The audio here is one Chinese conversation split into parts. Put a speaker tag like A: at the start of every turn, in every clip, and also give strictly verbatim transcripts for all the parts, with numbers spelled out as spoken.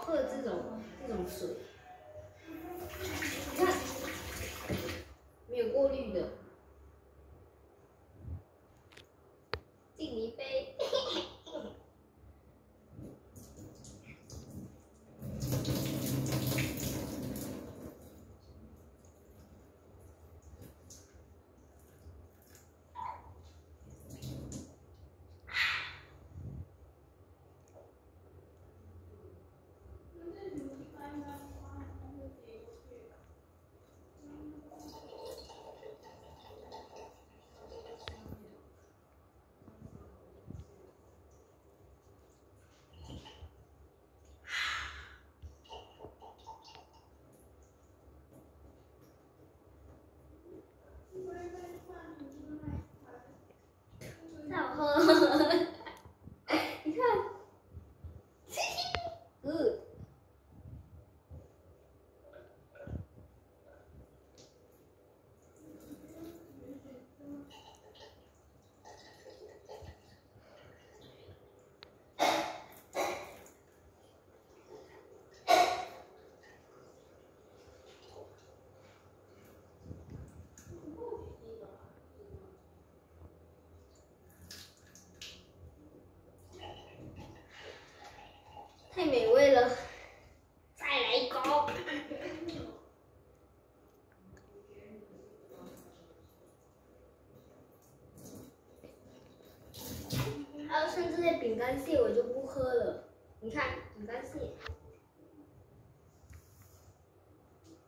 A: 喝的这种这种水，你看，没有过滤的，敬你一杯。太好喝了，你看，嗯。太美味了，再来一口。还有剩这些饼干屑我就不喝了，你看饼干屑。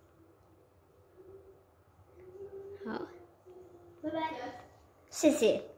A: 好，拜拜，谢谢。